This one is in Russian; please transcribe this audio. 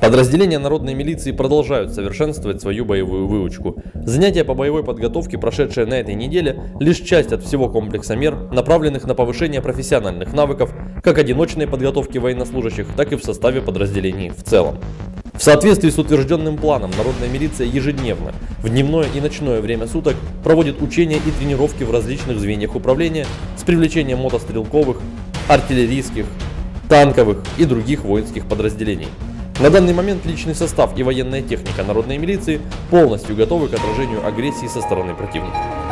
Подразделения народной милиции продолжают совершенствовать свою боевую выучку. Занятия по боевой подготовке, прошедшие на этой неделе, лишь часть от всего комплекса мер, направленных на повышение профессиональных навыков, как одиночной подготовки военнослужащих, так и в составе подразделений в целом. В соответствии с утвержденным планом, народная милиция ежедневно, в дневное и ночное время суток, проводит учения и тренировки в различных звеньях управления с привлечением мотострелковых, артиллерийских, танковых и других воинских подразделений. На данный момент личный состав и военная техника народной милиции полностью готовы к отражению агрессии со стороны противника.